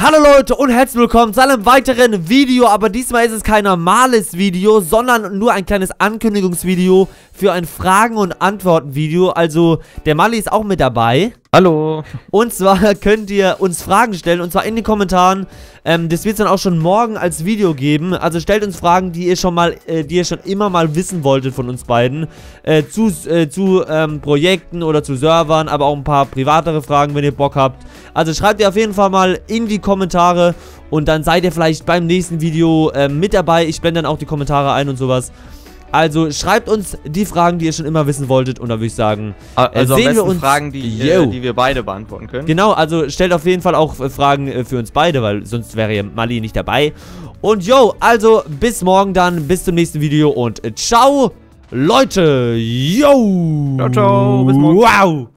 Hallo Leute und herzlich willkommen zu einem weiteren Video, aber diesmal ist es kein normales Video, sondern nur ein kleines Ankündigungsvideo für ein Fragen- und Antworten-Video. Also der Mali ist auch mit dabei. Hallo. Und zwar könnt ihr uns Fragen stellen, und zwar in den Kommentaren. Das wird es dann auch schon morgen als Video geben. Also stellt uns Fragen, die ihr schon immer mal wissen wolltet von uns beiden. Zu Projekten oder zu Servern, aber auch ein paar privatere Fragen, wenn ihr Bock habt. Also schreibt ihr auf jeden Fall mal in die Kommentare und dann seid ihr vielleicht beim nächsten Video mit dabei. Ich blende dann auch die Kommentare ein und sowas. Also schreibt uns die Fragen, die ihr schon immer wissen wolltet, und da würde ich sagen, also sehen am wir uns Fragen, die wir beide beantworten können. Genau, also stellt auf jeden Fall auch Fragen für uns beide, weil sonst wäre ja Mali nicht dabei. Und yo, also bis morgen dann, bis zum nächsten Video und ciao, Leute. Yo. Ciao, ciao, bis morgen. Wow.